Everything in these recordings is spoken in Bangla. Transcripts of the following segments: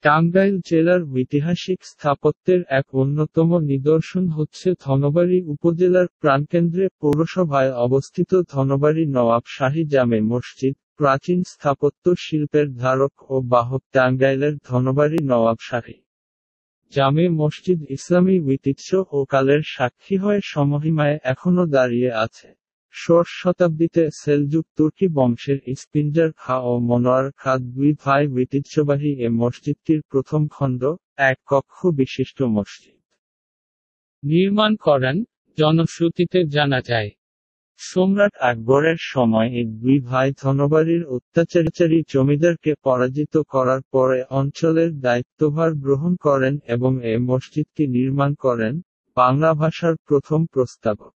টাঙ্গাইল জেলার ঐতিহাসিক স্থাপত্যের এক অন্যতম নিদর্শন হচ্ছে ধনবাড়ী উপজেলার প্রাণকেন্দ্রে পৌরসভায় অবস্থিত ধনবাড়ী নওয়াব শাহী জামে মসজিদ। প্রাচীন স্থাপত্য শিল্পের ধারক ও বাহক টাঙ্গাইলের ধনবাড়ী নওয়াব শাহী জামে মসজিদ ইসলামী ঐতিহ্য ও কালের সাক্ষী হয়ে সমহিমায় এখনো দাঁড়িয়ে আছে। ষোড়শ শতাব্দীতে সেলজুক তুর্কি বংশের ইস্পিন্ডার খাঁ ও মনোয়ার খাঁ দুই ভাই ঐতিহ্যবাহী এ মসজিদটির প্রথম খণ্ড, এক কক্ষ বিশিষ্ট মসজিদ নির্মাণ করেন। জনশ্রুতিতে জানা যায়, সম্রাট আকবরের সময় এই দুই ভাই ধনবাড়ীর অত্যাচারী জমিদারকে পরাজিত করার পরে অঞ্চলের দায়িত্বভার গ্রহণ করেন এবং এ মসজিদটি নির্মাণ করেন। বাংলা ভাষার প্রথম প্রস্তাবক,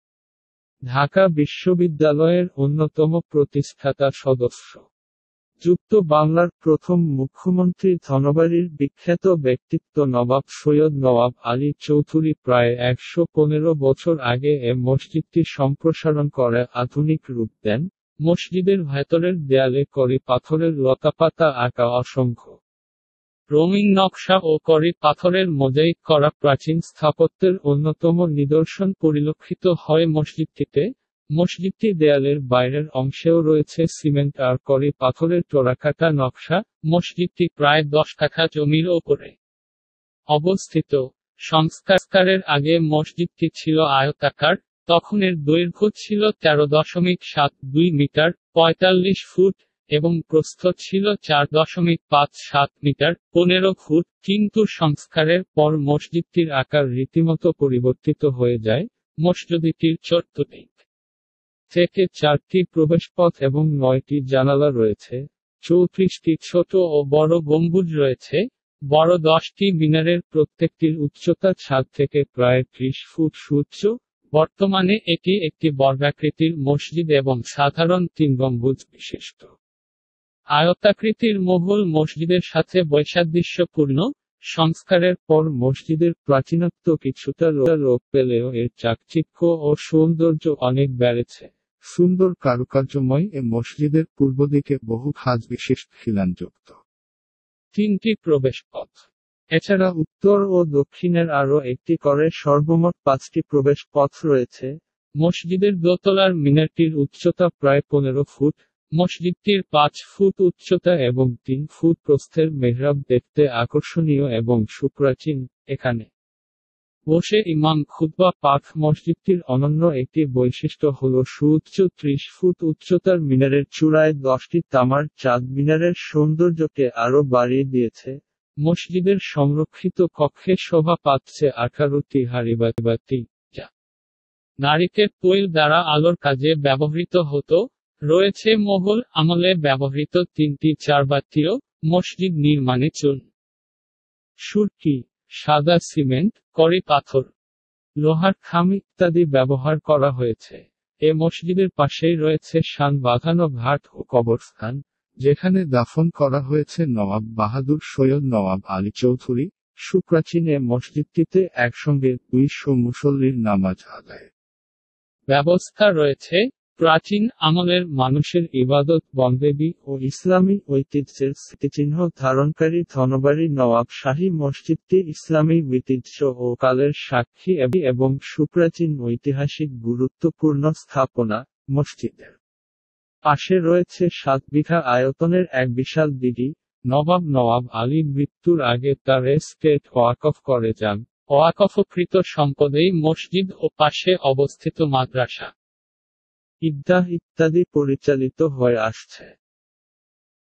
ঢাকা বিশ্ববিদ্যালয়ের অন্যতম প্রতিষ্ঠাতা সদস্য, যুক্ত বাংলার প্রথম মুখ্যমন্ত্রী ধনবাড়ীর বিখ্যাত ব্যক্তিত্ব নবাব সৈয়দ নওয়াব আলী চৌধুরী প্রায় ১১৫ বছর আগে এ মসজিদটি সম্প্রসারণ করে আধুনিক রূপ দেন। মসজিদের ভেতরের দেয়ালে করি পাথরের লতাপাতা আঁকা অসংখ্য রঙিন নকশা ও করি পাথরের মোজাইক করা প্রাচীন স্থাপত্যের অন্যতম নিদর্শন পরিলক্ষিত হয় মসজিদটিতে। মসজিদটি দেয়ালের বাইরের অংশেও রয়েছে সিমেন্ট আর করি পাথরের টেরাকোটা নকশা। মসজিদটি প্রায় 10 কাঠা জমির ওপরে অবস্থিত। সংস্কারের আগে মসজিদটি ছিল আয়তাকার, তখন এর দৈর্ঘ্য ছিল 13.72 মিটার 45 ফুট এবং প্রস্থ ছিল 4.57 মিটার 15 ফুট, কিন্তু সংস্কারের পর মসজিদটির আকার রীতিমতো পরিবর্তিত হয়ে যায়। মসজিদটির চতুর্দিক থেকে 4টি প্রবেশপথ এবং 9টি জানালা রয়েছে। 34টি ছোট ও বড় গম্বুজ রয়েছে। বড় 10টি মিনারের প্রত্যেকটির উচ্চতা ছাদ থেকে প্রায় 30 ফুট উচ্চ। বর্তমানে এটি একটি বর্গাকৃতির মসজিদ এবং সাধারণ 3 গম্বুজ বিশিষ্ট আয়তাকৃতির মুঘল মসজিদের সাথে বৈসাদৃশ্যপূর্ণ। সংস্কারের পর মসজিদের প্রাচীনত্ব কিছুটা লোপ পেলেও এর চাকচিক্য ও সৌন্দর্য অনেক বেড়েছে। সুন্দর কারুকার্যময় এ মসজিদের পূর্বদিকে বহু খাজ বিশিষ্ট খিলানযুক্ত 3টি প্রবেশপথ। এছাড়া উত্তর ও দক্ষিণের আরও একটি করে সর্বমোট 5টি প্রবেশ পথ রয়েছে। মসজিদের দোতলার মিনারটির উচ্চতা প্রায় 15 ফুট। মসজিদটির 5 ফুট উচ্চতা এবং 3 ফুট প্রস্থের মেহরাব দেখতে আকর্ষণীয় এবং সুপ্রাচীন। এখানে বসে ইমাম খুতবা পাঠ। মসজিদটির অনন্য একটি বৈশিষ্ট্য হল সুউচ্চ 30 ফুট উচ্চতার মিনারের চূড়ায় 10টি তামার চাঁদ মিনারের সৌন্দর্যকে আরও বাড়িয়ে দিয়েছে। মসজিদের সংরক্ষিত কক্ষে শোভা পাচ্ছে 18টি হাঁড়িবাতি, যা নারিকেল তৈল দ্বারা আলোর কাজে ব্যবহৃত হতো। রয়েছে মোগল আমলে ব্যবহৃত 3টি চারবাতিও। মসজিদ নির্মাণে চুন, সুরকি, সাদা সিমেন্ট, করি পাথর, লোহার খাম ইত্যাদি ব্যবহার করা হয়েছে। এ মসজিদের পাশেই রয়েছে শান বাঁধানো ঘাট ও কবরস্থান, যেখানে দাফন করা হয়েছে নওয়াব বাহাদুর সৈয়দ নওয়াব আলী চৌধুরী। সুপ্রাচীন এ মসজিদটিতে একসঙ্গে 200 মুসল্লির নামাজ আদায় ব্যবস্থা রয়েছে। প্রাচীন আমলের মানুষের ইবাদত বন্দেগী ও ইসলামী ঐতিহ্যের স্মৃতিচিহ্ন ধারণকারী ধনবাড়ী নওয়াব শাহী মসজিদটি ইসলামী ঐতিহ্য ও কালের সাক্ষী এবং সুপ্রাচীন ঐতিহাসিক গুরুত্বপূর্ণ স্থাপনা। মসজিদের পাশে রয়েছে 7 বিঘা আয়তনের এক বিশাল দিঘি। নবাব আলী মৃত্যুর আগে তার এস্টেট ওয়াকফ করে যান। ওয়াকফকৃত সম্পদেই মসজিদ ও পাশে অবস্থিত মাদ্রাসা, ঈদগাহ ইত্যাদি পরিচালিত হয়ে আসছে।